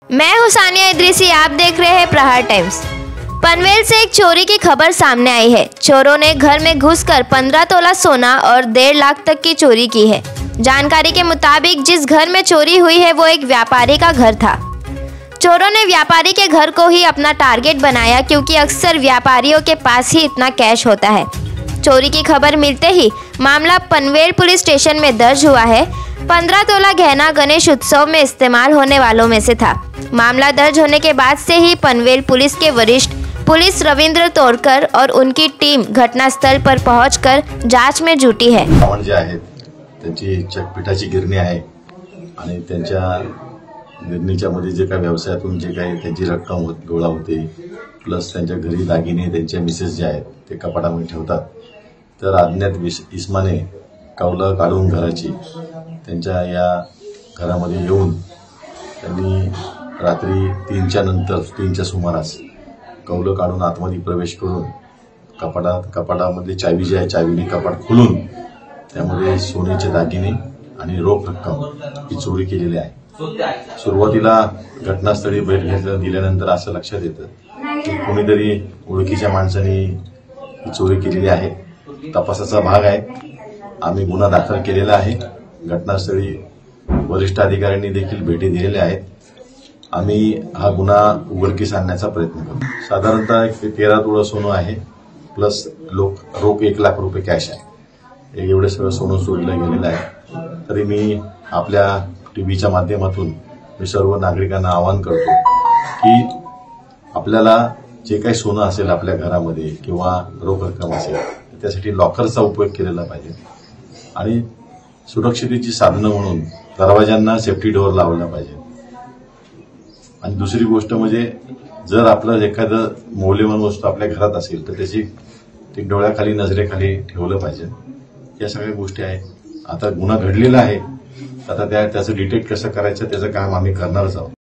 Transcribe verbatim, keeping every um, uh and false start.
मैं हूं सानिया इदरीसी, आप देख रहे हैं प्रहार टाइम्स। पनवेल से एक चोरी की खबर सामने आई है। चोरों ने घर में घुसकर पंद्रह तोला सोना और डेढ़ लाख तक की चोरी की है। जानकारी के मुताबिक जिस घर में चोरी हुई है वो एक व्यापारी का घर था। चोरों ने व्यापारी के घर को ही अपना टारगेट बनाया क्योंकि अक्सर व्यापारियों के पास ही इतना कैश होता है। चोरी की खबर मिलते ही मामला पनवेल पुलिस स्टेशन में दर्ज हुआ है। पंद्रह तोला गहना गणेश उत्सव में इस्तेमाल होने वालों में से था। मामला दर्ज होने के बाद से ही पनवेल पुलिस के वरिष्ठ पुलिस रविंद्र तोडकर और उनकी टीम घटनास्थल पर पहुंचकर जांच में जुटी है। जे आहेत त्यांची चटपिटाची गिरणी आहे आणि त्यांच्या गिरणीच्या मध्ये जे काही व्यवसायातून जे काही त्यांची रक्कम गोळा होते प्लस त्यांच्या घरी दागिने त्यांच्या मिसेस जे आहेत ते कपाटामध्ये ठेवतात। तर अज्ञात इसमाने कौलं काढून घराची त्यांच्या या घरामध्ये येऊन त्यांनी रात्री तीनच्या नंतर तीनच्या सुमारास कौलं काढून आतमध्ये प्रवेश करून कपाटात कपाटामध्ये चावी जी आहे चावीने कपाट खोलून त्यामध्ये सोन्याचे दागिने आणि रोख रक्कम ही चोरी केलेली आहे। सुरुवातीला घटनास्थळी भेट घेतल्या दिल्यानंतर असं लक्षात येतं की कोणीतरी ओळखीच्या माणसाने ही चोरी केलेली आहे। तपासाचा भाग आहे। आम्ही गुन्हा दाखल केलेला आहे। घटनास्थळी वरिष्ठ अधिकाऱ्यांनी देखील भेटी दिलेल्या आहेत। आम्ही हा गुन्हा उघडकीस आणण्याचा प्रयत्न करू। साधारणतः तेरा तोळा सोनं आहे प्लस लोक रोख एक लाख रुपये कॅश आहे। एवढे सगळं सोनं चोरीला गेलेलं आहे। तरी मी आपल्या टीव्हीच्या माध्यमातून मी सर्व नागरिकांना आवाहन करतो की आपल्याला जे काही सोनं असेल आपल्या घरामध्ये किंवा रोख रक्कम असेल त्यासाठी लॉकरचा उपयोग केलेला पाहिजे आणि सुरक्षितेची साधनं म्हणून दरवाजांना सेफ्टी डोअर लावला पाहिजे। आणि दुसरी गोष्ट म्हणजे जर आपलं एखादं मौल्यवान वस्तू आपल्या घरात असेल तर त्याची ती डोळ्याखाली नजरेखाली ठेवलं पाहिजे। या सगळ्या गोष्टी आहेत। आता गुन्हा घडलेला आहे, आता त्या त्याचं डिटेक्ट कसं करायचं त्याचं काम आम्ही करणारच आहोत।